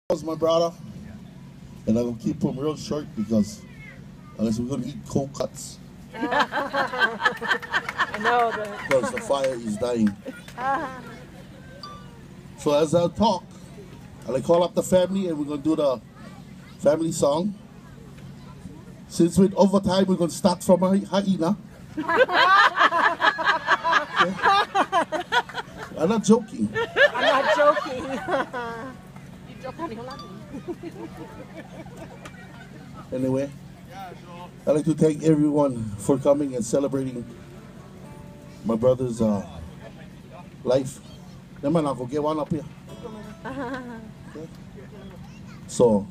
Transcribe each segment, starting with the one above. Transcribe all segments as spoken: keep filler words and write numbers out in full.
was my brother, and I'm gonna keep him real short because unless we're gonna eat cold cuts. I know the Because the fire is dying. So as I talk, I'll call up the family and we're gonna do the family song. Since with overtime, we're gonna start from a hyena. Okay. I'm not joking. I'm not joking. You joke Kaneholani. Anyway, I'd like to thank everyone for coming and celebrating my brother's uh, life. Let me go get one up here. Okay. So,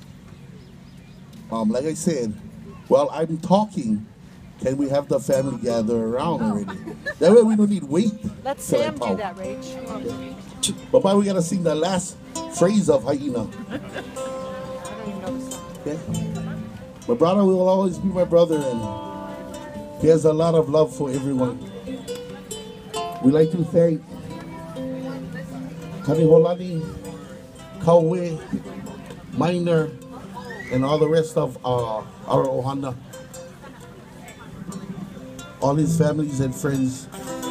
um, like I said, while I'm talking, can we have the family gather around already? That way we don't need wait. Let till I Sam do talk. that, Rach. Okay. But why we gotta sing the last phrase of hyena? I don't even know the song. Okay. My brother will always be my brother, and he has a lot of love for everyone. We like to thank Kaneholani, Kauai, Minor, and all the rest of uh, our Ohana, all his families and friends.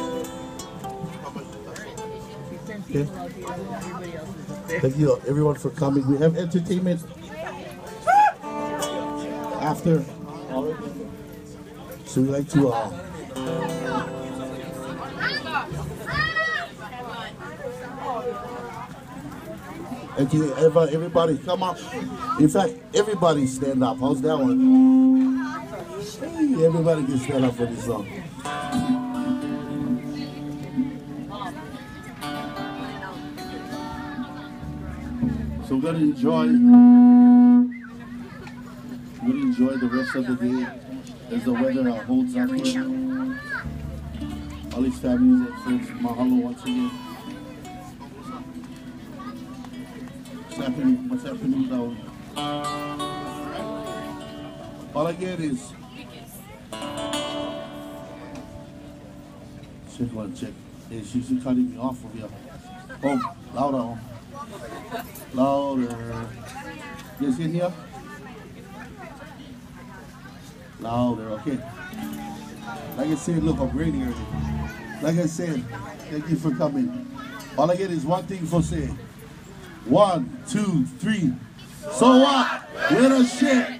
Okay. Thank you everyone for coming. We have entertainment after, so we like to uh, and to everybody come up. In fact, everybody stand up. How's that one? Hey, everybody can stand up for this song. So we're gonna enjoy we're gonna enjoy the rest of the day as the weather uh, holds up here. All these families and friends, mahalo once again. What's happening? What's happening now? All I get is check one check. Hey, she's cutting me off of here. Oh, louder. Oh. Louder. Yes, in here? Louder, okay. Like I said, look, I'm ready already. Like I said, thank you for coming. All I get is one thing for say. One, two, three. So what? Little shit.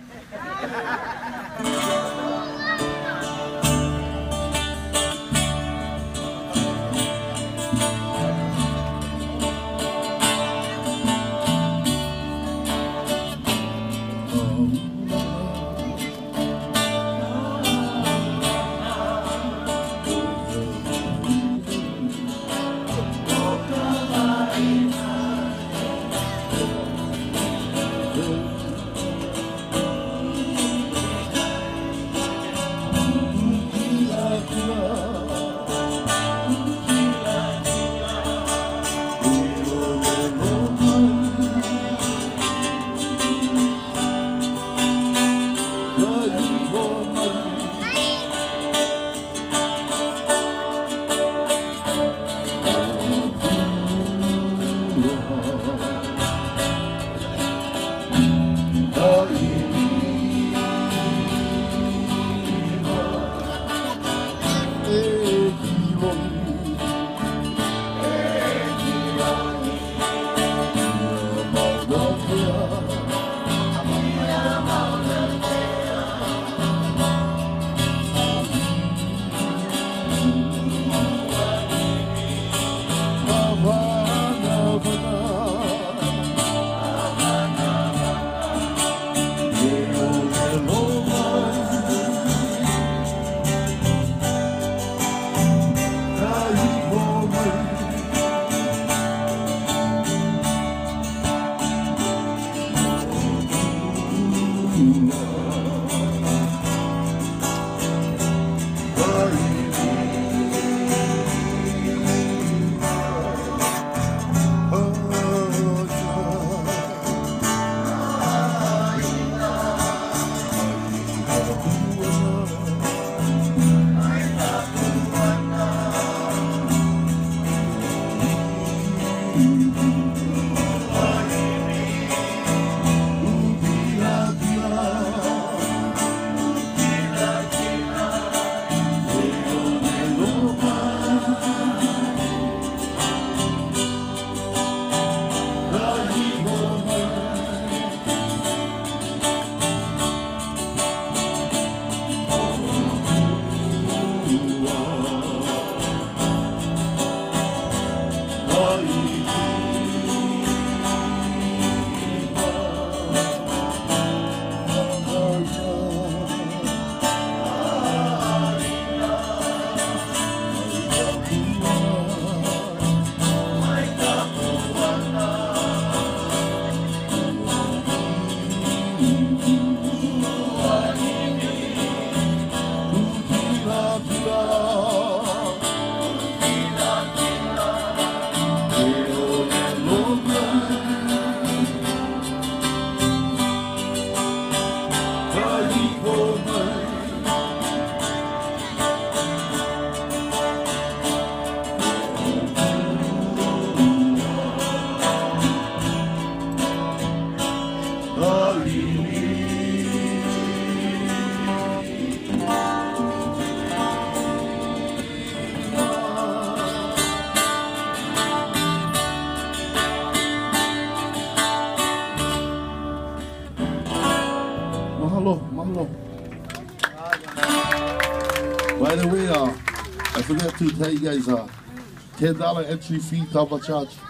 By the way, uh, I forgot to tell you guys, uh, ten dollar entry fee, cover charge.